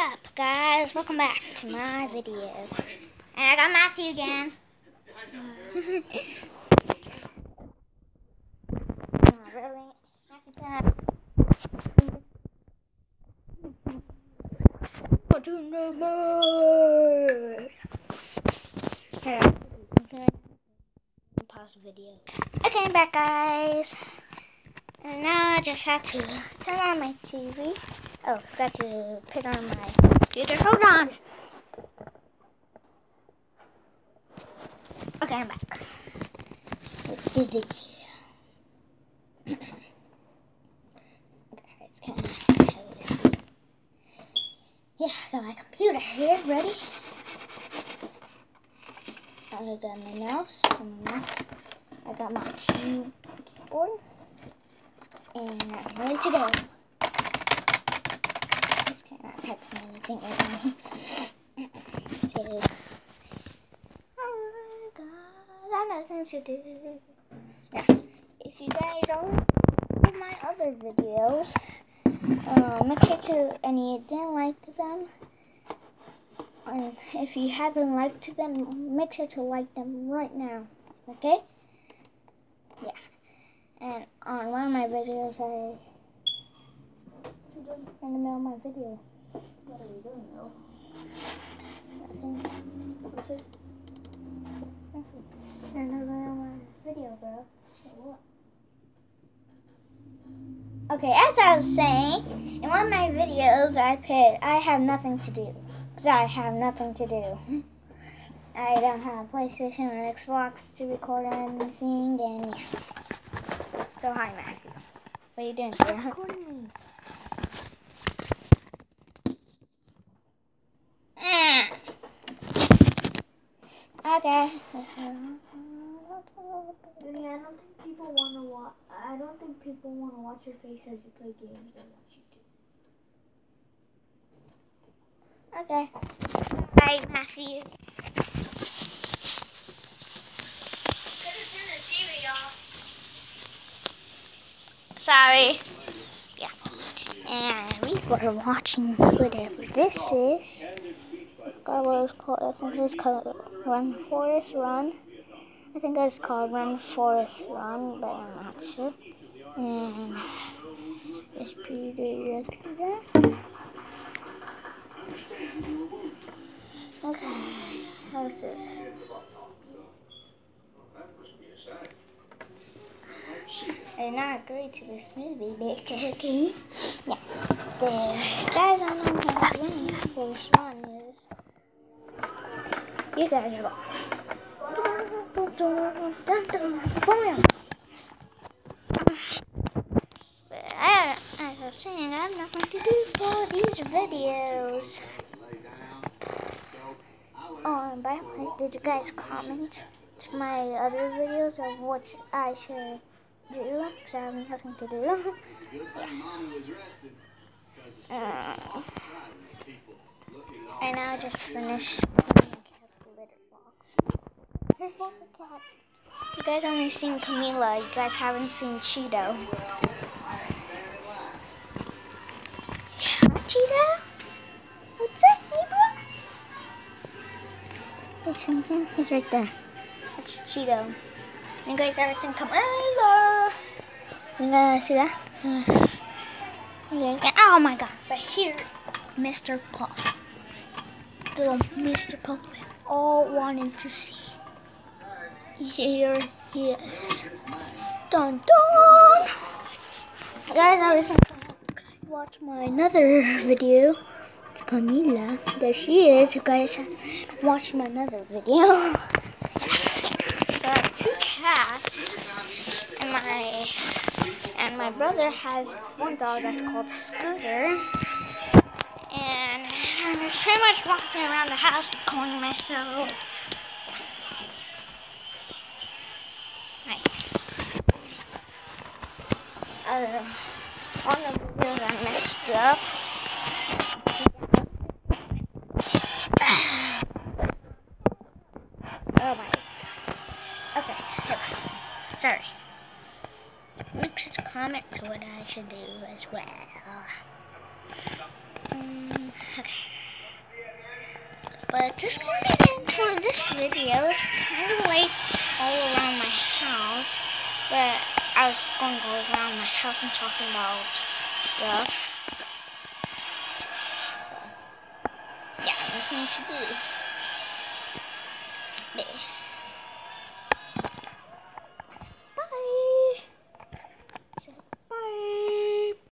up, guys? Welcome back to my video. And I got Matthew again. Oh, really? Matthew time. Cartoon mode. Okay. Pause the video. Okay, I'm back, guys. And now I just have to turn on my TV. Oh, forgot to put on my computer. Hold on. Okay, I'm back. Let's do the yeah, I got my computer here, ready? I got my mouse, I got my keyboard, and I'm ready to go. Just cannot type anything right now. So, oh God, I have nothing to do. Yeah, if you guys don't like my other videos, make sure to, and you didn't like them, and if you haven't liked them, make sure to like them right now, okay? Yeah, and on one of my videos, in the middle of my video. What are you doing, though? Nothing. What's this? Nothing. In the middle of my video, bro. So what? Okay, as I was saying, in one of my videos, I have nothing to do. Because I have nothing to do. I don't have a PlayStation or Xbox to record anything, and yeah. So, hi, Matthew. What are you doing, sir? Recording me. Okay. Vinny, I don't think people want to watch. I don't think people want to watch your face as you play games. They watch you do. Okay. Bye, Matthew. Could've turned the TV off. Sorry. Yeah. And we were watching whatever this is. What it's called? I think it's called Run Forest Run. I think it's called Run Forest Run, but I'm not sure. And it's pretty okay. How's this? I did not agree to this movie, but okay. Yeah. The guys I know how to run Forest Run is. You guys are lost. But as I was saying, I have nothing to do for these videos. Oh, and by the way, did you guys comment to my other videos of what I should do? Because I have nothing to do. And now I just finished the litter box. There's lots of cats. You guys only seen Camila. You guys haven't seen Cheeto. Hi, Cheeto. What's up, neighbor? You see him? He's right there. That's Cheeto. You guys ever seen Camila? You guys see that? Oh my God! But here, Mr. Puff. Little Mr. Puff. All wanting to see. Here he is. Dun dun! Guys, I was watch my another video with Camila. There she is. You guys watch my another video. There are two cats, and my brother has one dog that's called Scooter. And I'm just pretty much walking around the house recording myself. On the videos I messed up. Oh my. Okay. Sorry. Make sure to comment to what I should do as well. Okay. this is gonna be the end for this video. It's kind of like all around my house, but I was going to go around my house and talking about stuff. So, yeah, nothing to do. Bleh.